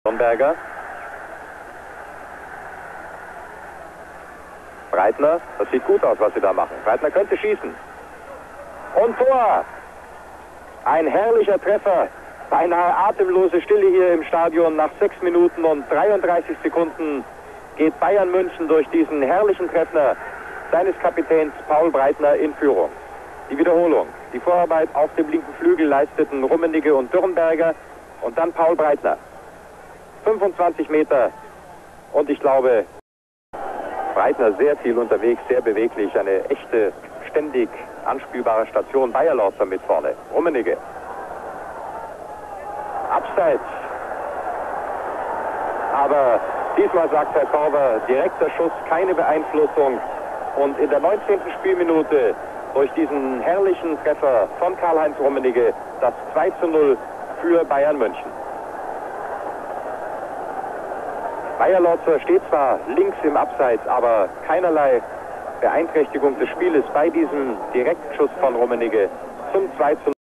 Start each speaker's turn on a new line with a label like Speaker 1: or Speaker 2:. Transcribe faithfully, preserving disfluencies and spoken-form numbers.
Speaker 1: Nürnberger. Breitner, das sieht gut aus, was sie da machen. Breitner könnte schießen. Und Tor! Ein herrlicher Treffer. Beinahe atemlose Stille hier im Stadion. Nach sechs Minuten und dreiunddreißig Sekunden geht Bayern München durch diesen herrlichen Treffer seines Kapitäns Paul Breitner in Führung. Die Wiederholung. Die Vorarbeit auf dem linken Flügel leisteten Rummenigge und Dürrenberger und dann Paul Breitner. fünfundzwanzig Meter und ich glaube, Breitner sehr viel unterwegs, sehr beweglich, eine echte, ständig anspielbare Station. Bayerlotzer mit vorne. Rummenigge. Abseits. Aber diesmal sagt Herr Korver, direkter Schuss, keine Beeinflussung. Und in der neunzehnten Spielminute durch diesen herrlichen Treffer von Karl-Heinz Rummenigge das zwei zu null für Bayern München. Bayerlotzer steht zwar links im Abseits, aber keinerlei Beeinträchtigung des Spieles bei diesem Direktschuss von Rummenigge zum zwei zu null.